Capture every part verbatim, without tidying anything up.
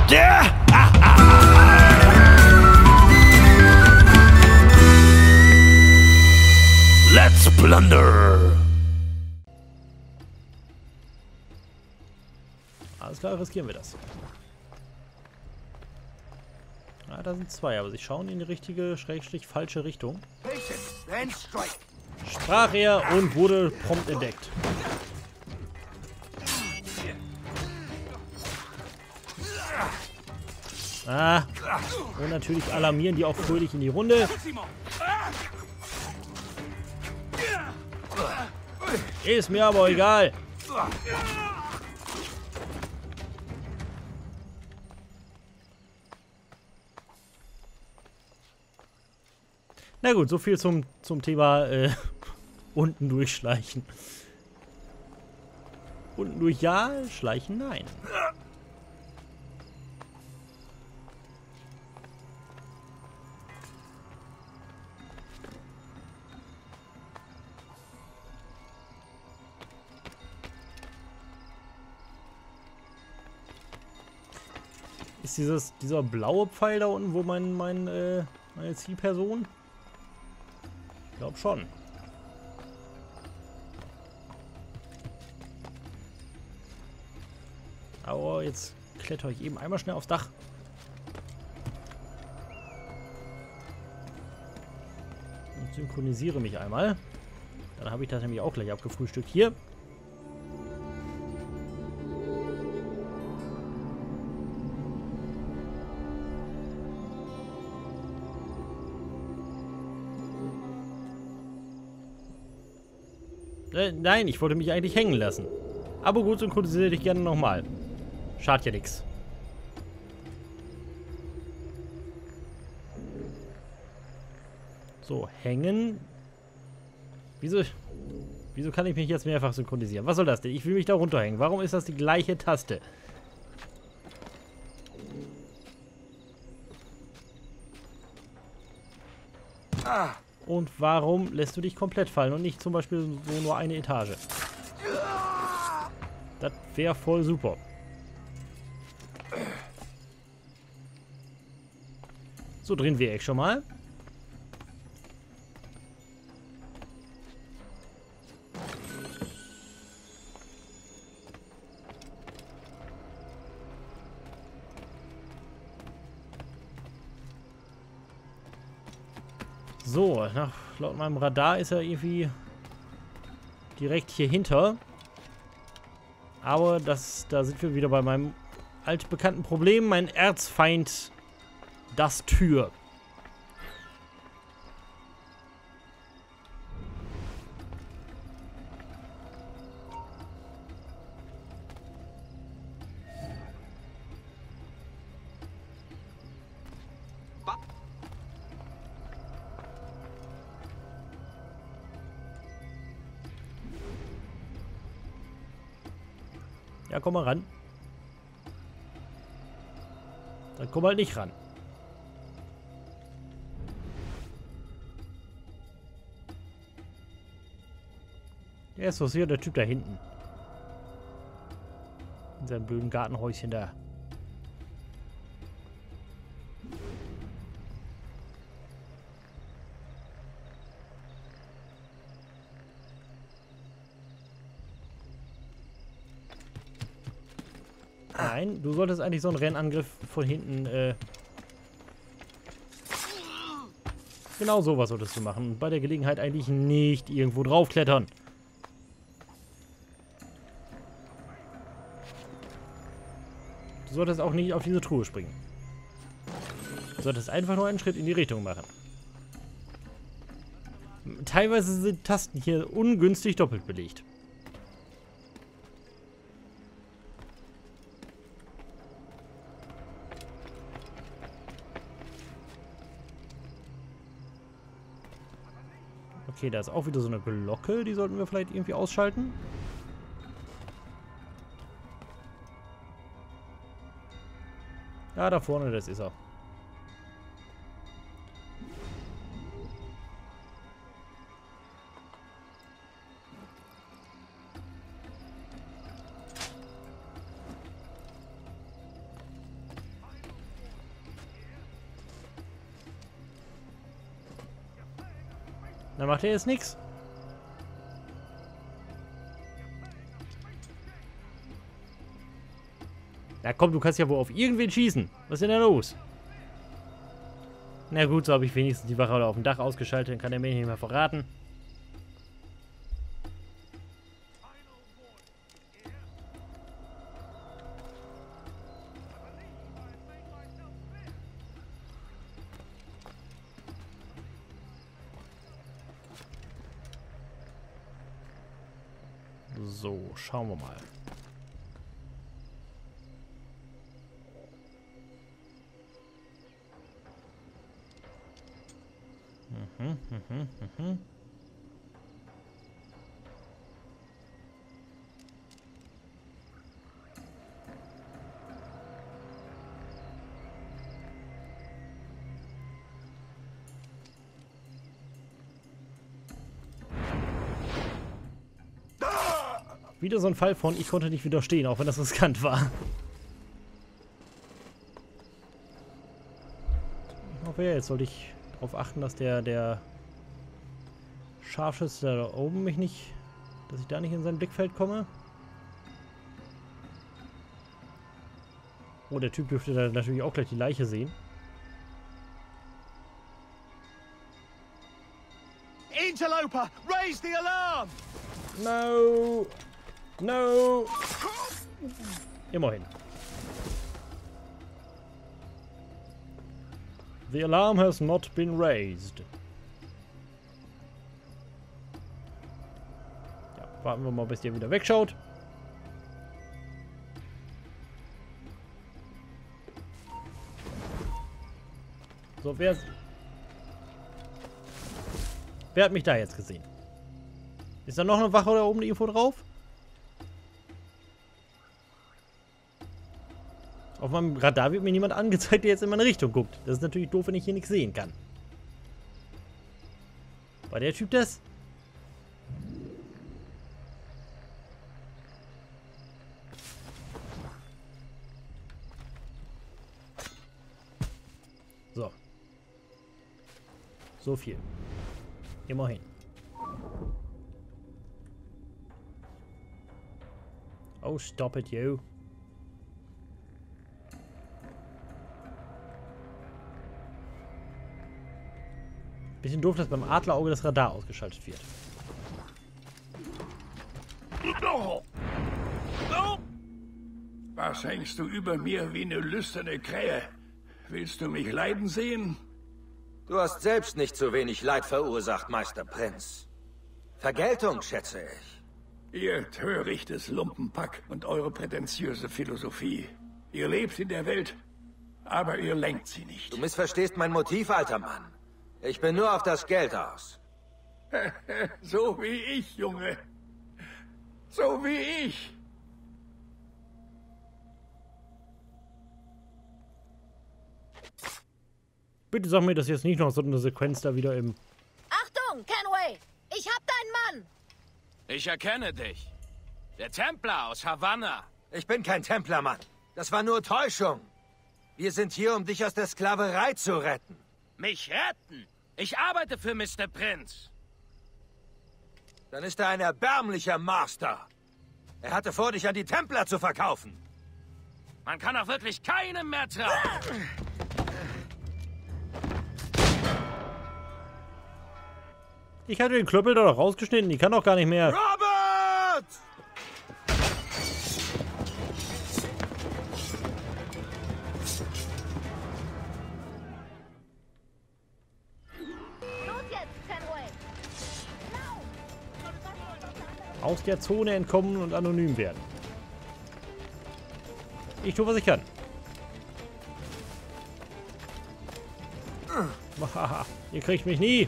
Let's plunder! Alles klar, riskieren wir das. Ah, da sind zwei, aber sie schauen in die richtige, schrägstrich falsche Richtung. Sprach er und wurde prompt entdeckt. Ah, und natürlich alarmieren die auch fröhlich in die Runde. Ist mir aber egal. Na gut, so viel zum, zum Thema äh, unten durchschleichen. Unten durch ja, schleichen nein. Ist dieses, dieser blaue Pfeil da unten, wo mein, mein, äh, meine Zielperson? Ich glaube schon. Aber jetzt kletter ich eben einmal schnell aufs Dach. Und synchronisiere mich einmal. Dann habe ich das nämlich auch gleich abgefrühstückt hier. Äh, nein, ich wollte mich eigentlich hängen lassen. Aber gut, synchronisiere dich gerne nochmal. Schadet ja nichts. So, hängen. Wieso, wieso kann ich mich jetzt mehrfach synchronisieren? Was soll das denn? Ich will mich da runterhängen. Warum ist das die gleiche Taste? Und warum lässt du dich komplett fallen und nicht zum Beispiel so nur eine Etage? Das wäre voll super. So, drehen wir schon mal. So, nach, laut meinem Radar ist er irgendwie direkt hier hinter. Aber das, da sind wir wieder bei meinem altbekannten Problem. Mein Erzfeind, das Tür. Ja, komm mal ran. Dann komm halt nicht ran. Der ist doch hier der Typ da hinten. In seinem blöden Gartenhäuschen da. Nein, du solltest eigentlich so einen Rennangriff von hinten, äh... Genau sowas solltest du machen. Und bei der Gelegenheit eigentlich nicht irgendwo draufklettern. Du solltest auch nicht auf diese Truhe springen. Du solltest einfach nur einen Schritt in die Richtung machen. Teilweise sind Tasten hier ungünstig doppelt belegt. Okay, da ist auch wieder so eine Glocke. Die sollten wir vielleicht irgendwie ausschalten. Ja, da vorne, das ist er. Dann macht er jetzt nichts. Na komm, du kannst ja wohl auf irgendwen schießen. Was ist denn da los? Na gut, so habe ich wenigstens die Wache auf dem Dach ausgeschaltet. Dann kann er mir nicht mehr verraten. So, schauen wir mal. Mhm, mhm, mhm. Wieder so ein Fall von, ich konnte nicht widerstehen, auch wenn das riskant war. Ich hoffe, jetzt sollte ich darauf achten, dass der, der Scharfschütze da oben mich nicht, dass ich da nicht in sein Blickfeld komme. Oh, der Typ dürfte da natürlich auch gleich die Leiche sehen. Interloper, raise the alarm! No! No! Immerhin. The alarm has not been raised. Ja, warten wir mal, bis der wieder wegschaut. So, wer... Wer hat mich da jetzt gesehen? Ist da noch eine Wache da oben irgendwo drauf? Auf meinem Radar wird mir niemand angezeigt, der jetzt in meine Richtung guckt. Das ist natürlich doof, wenn ich hier nichts sehen kann. War der Typ das? So. So viel. Immerhin. Oh, stop it, you. Bisschen doof, dass beim Adlerauge das Radar ausgeschaltet wird. Was hängst du über mir wie eine lüsterne Krähe? Willst du mich leiden sehen? Du hast selbst nicht so wenig Leid verursacht, Meister Prinz. Vergeltung, schätze ich. Ihr törichtes Lumpenpack und eure prätentiöse Philosophie. Ihr lebt in der Welt, aber ihr lenkt sie nicht. Du missverstehst mein Motiv, alter Mann. Ich bin nur auf das Geld aus. So wie ich, Junge. So wie ich. Bitte sag mir, dass jetzt nicht noch so eine Sequenz da wieder im... Achtung, Kenway! Ich hab deinen Mann! Ich erkenne dich. Der Templer aus Havanna. Ich bin kein Templermann. Das war nur Täuschung. Wir sind hier, um dich aus der Sklaverei zu retten. Mich retten? Ich arbeite für Mister Prinz. Dann ist er ein erbärmlicher Master. Er hatte vor, dich an die Templer zu verkaufen. Man kann auch wirklich keinem mehr trauen. Ich hatte den Klöppel da doch rausgeschnitten, die kann doch gar nicht mehr. Robert! Los jetzt, Kenway! Aus der Zone entkommen und anonym werden. Ich tue, was ich kann. Ihr kriegt mich nie.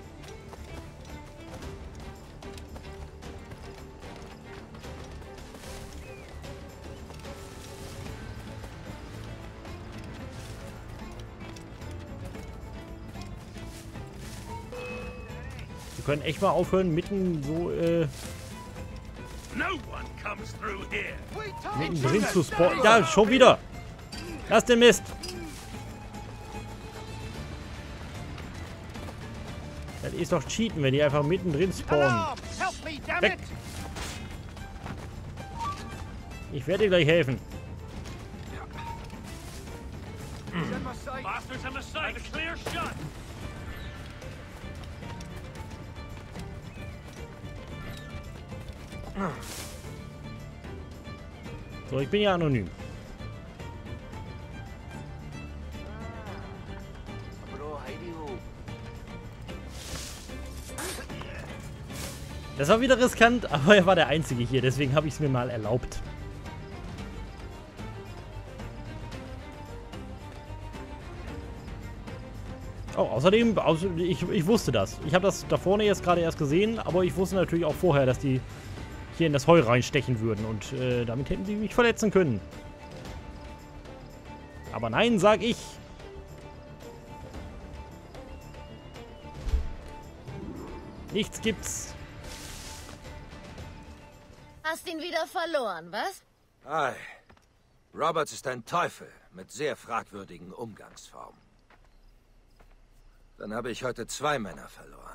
Wir können echt mal aufhören, mitten so, äh, No one comes through here. mittendrin zu spawnen. Ja, schon wieder. Lass den Mist. Das ist doch Cheaten, wenn die einfach mittendrin spawnen. Weg! Ich werde dir gleich helfen. Masters in the sight. Clear shot. So, ich bin ja anonym. Das war wieder riskant, aber er war der Einzige hier, deswegen habe ich es mir mal erlaubt. Oh, außerdem, ich, ich wusste das. Ich habe das da vorne jetzt gerade erst gesehen, aber ich wusste natürlich auch vorher, dass die hier in das Heu reinstechen würden und äh, damit hätten sie mich verletzen können. Aber nein, sag ich. Nichts gibt's. Hast ihn wieder verloren, was? Hi. Roberts ist ein Teufel mit sehr fragwürdigen Umgangsformen. Dann habe ich heute zwei Männer verloren.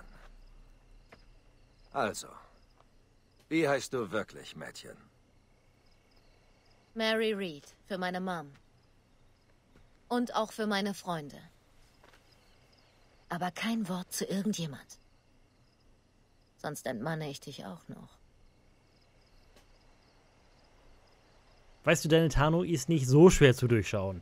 Also, wie heißt du wirklich, Mädchen? Mary Reed, für meine Mom. Und auch für meine Freunde. Aber kein Wort zu irgendjemand. Sonst entmanne ich dich auch noch. Weißt du, deine Tarnung ist nicht so schwer zu durchschauen.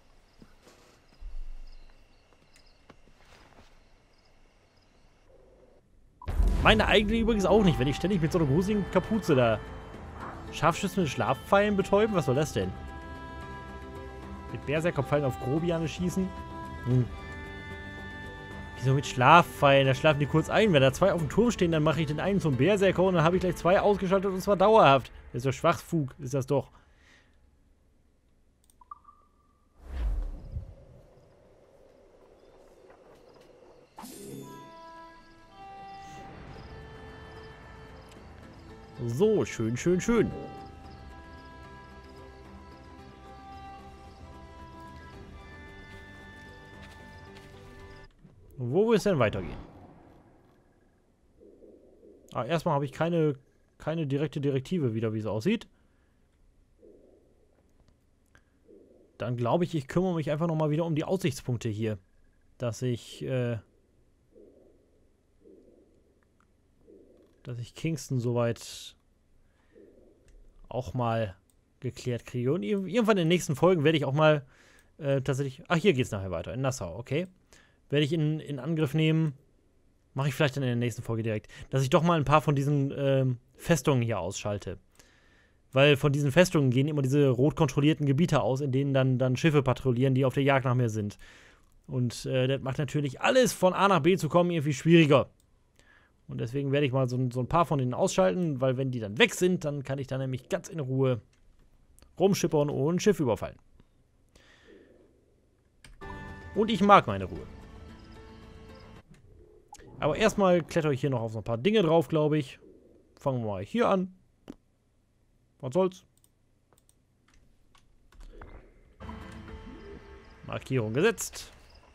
Meine eigene übrigens auch nicht, wenn ich ständig mit so einer gruseligen Kapuze da Scharfschüsse mit Schlafpfeilen betäuben. Was soll das denn? Mit Berserkerpfeilen auf Grobiane schießen? Hm. Wieso mit Schlafpfeilen? Da schlafen die kurz ein. Wenn da zwei auf dem Turm stehen, dann mache ich den einen zum Berserker und dann habe ich gleich zwei ausgeschaltet und zwar dauerhaft. Das ist doch Schwachfug, ist das doch. So, schön, schön, schön. Wo will es denn weitergehen? Ah, erstmal habe ich keine, keine direkte Direktive wieder, wie es aussieht. Dann glaube ich, ich kümmere mich einfach nochmal wieder um die Aussichtspunkte hier. Dass ich, äh, dass ich Kingston soweit auch mal geklärt kriege. Und irgendwann in den nächsten Folgen werde ich auch mal äh, tatsächlich... Ach, hier geht es nachher weiter. In Nassau, okay. Werde ich in, in Angriff nehmen. Mache ich vielleicht dann in der nächsten Folge direkt. Dass ich doch mal ein paar von diesen ähm, Festungen hier ausschalte. Weil von diesen Festungen gehen immer diese rot kontrollierten Gebiete aus, in denen dann, dann Schiffe patrouillieren, die auf der Jagd nach mir sind. Und äh, das macht natürlich alles von A nach B zu kommen irgendwie schwieriger. Und deswegen werde ich mal so, so ein paar von denen ausschalten, weil wenn die dann weg sind, dann kann ich da nämlich ganz in Ruhe rumschippern und ein Schiff überfallen. Und ich mag meine Ruhe. Aber erstmal kletter ich hier noch auf so ein paar Dinge drauf, glaube ich. Fangen wir mal hier an. Was soll's? Markierung gesetzt.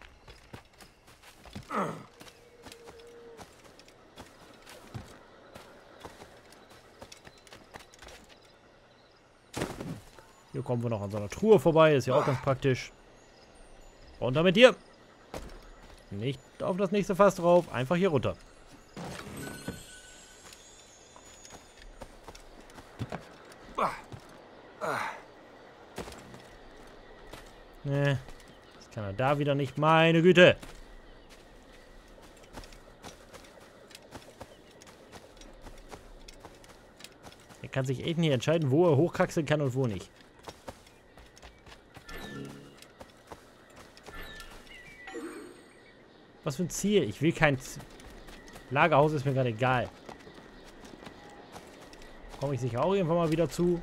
Hier kommen wir noch an so einer Truhe vorbei. Ist ja auch ganz praktisch. Runter mit dir. Nicht auf das nächste Fass drauf. Einfach hier runter. Ne, das kann er da wieder nicht. Meine Güte. Er kann sich echt nicht entscheiden, wo er hochkraxeln kann und wo nicht. Was für ein Ziel? Ich will kein Z Lagerhaus, ist mir gerade egal. Komme ich sicher auch irgendwann mal wieder zu.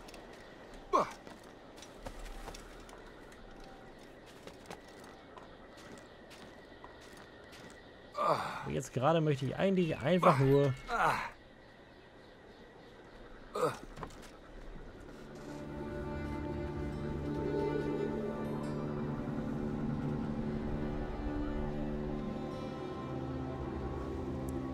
Aber jetzt gerade möchte ich eigentlich einfach nur...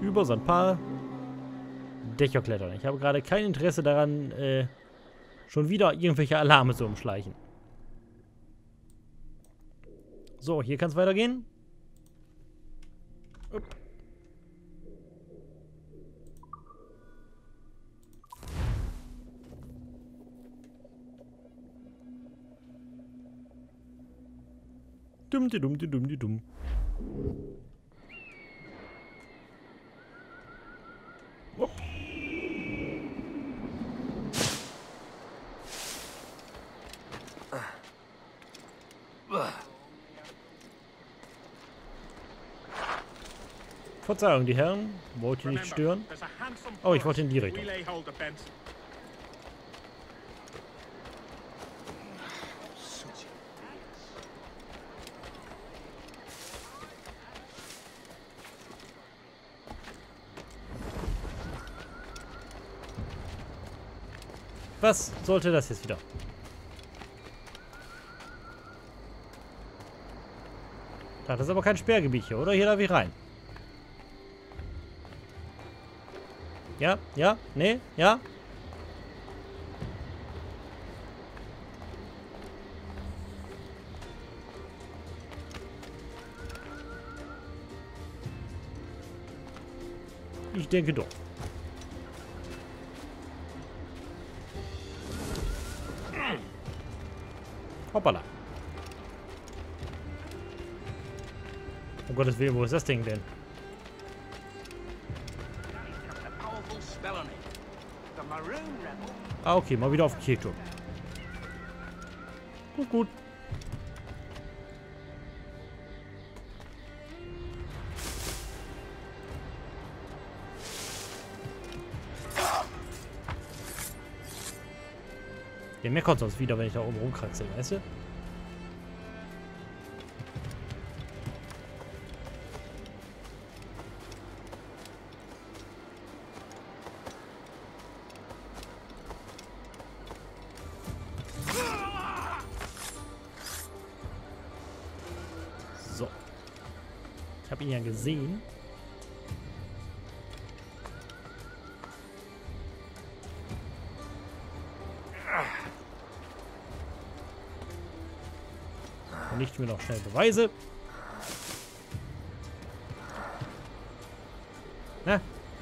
über so ein paar Dächer klettern. Ich habe gerade kein Interesse daran, äh, schon wieder irgendwelche Alarme zu umschleichen. So, hier kann es weitergehen. Upp. Dumm, die dumm, die dumm, die dumm. Oh. Verzeihung, die Herren. Wollte nicht stören. Oh, ich wollte in die Richtung. Was sollte das jetzt wieder? Das ist aber kein Sperrgebiet hier, oder? Hier darf ich rein. Ja, ja, nee, ja. Ich denke doch. Hoppala. Um Gottes Willen, wo ist das Ding denn? Ah, okay, mal wieder auf den Kirchturm. Gut, gut. Ja, mir kommt sonst wieder, wenn ich da oben rumkratze, weißt du? So. Ich habe ihn ja gesehen. Nicht mir noch schnell Beweise. Na?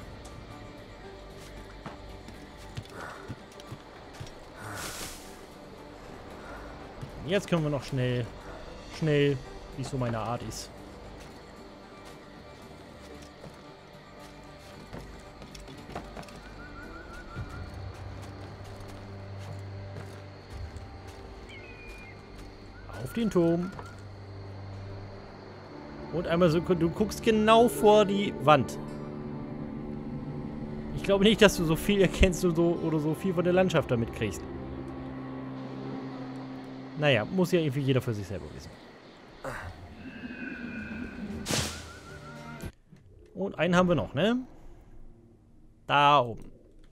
Jetzt können wir noch schnell, schnell, wie es so meine Art ist. Auf den Turm. Und einmal so, du guckst genau vor die Wand. Ich glaube nicht, dass du so viel erkennst oder so, oder so viel von der Landschaft damit kriegst. Naja, muss ja irgendwie jeder für sich selber wissen. Und einen haben wir noch, ne? Da oben.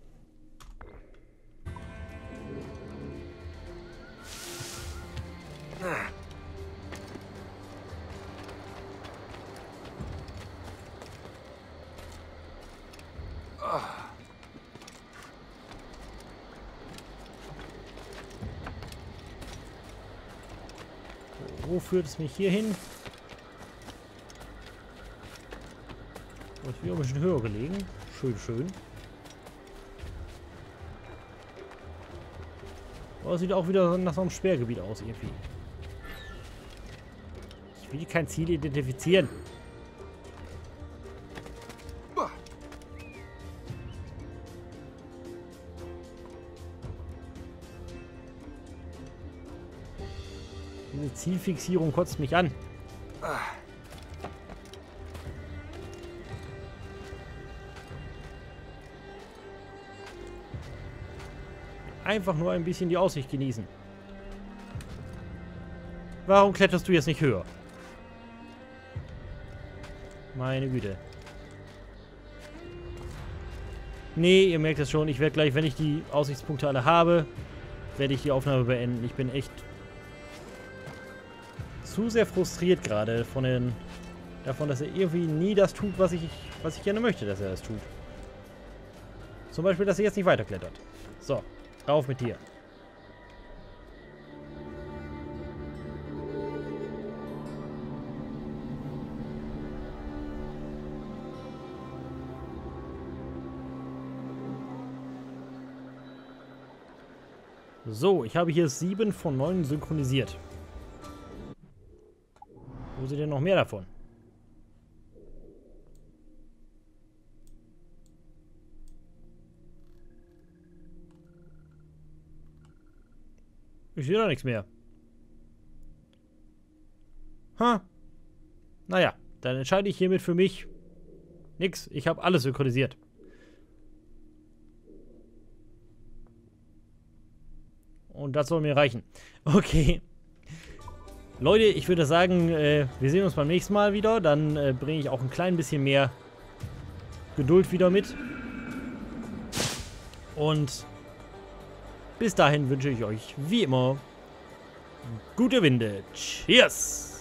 Wo führt es mich hier hin? Oh, ist wieder ein bisschen höher gelegen. Schön, schön. Aber es sieht auch wieder nach so einem Sperrgebiet aus, irgendwie. Ich will kein Ziel identifizieren. Diese Zielfixierung kotzt mich an. Einfach nur ein bisschen die Aussicht genießen. Warum kletterst du jetzt nicht höher? Meine Güte. Nee, ihr merkt es schon. Ich werde gleich, wenn ich die Aussichtspunkte alle habe, werde ich die Aufnahme beenden. Ich bin echt zu sehr frustriert gerade von den, davon, dass er irgendwie nie das tut, was ich was ich gerne möchte, dass er das tut. Zum Beispiel, dass er jetzt nicht weiterklettert. So, rauf mit dir. So, ich habe hier sieben von neun synchronisiert. Wo sind denn noch mehr davon? Ich sehe da nichts mehr. Ha. Naja, dann entscheide ich hiermit für mich nix. Ich habe alles synchronisiert. Und das soll mir reichen. Okay. Leute, ich würde sagen, äh, wir sehen uns beim nächsten Mal wieder. Dann äh, bringe ich auch ein klein bisschen mehr Geduld wieder mit. Und bis dahin wünsche ich euch wie immer gute Winde. Cheers!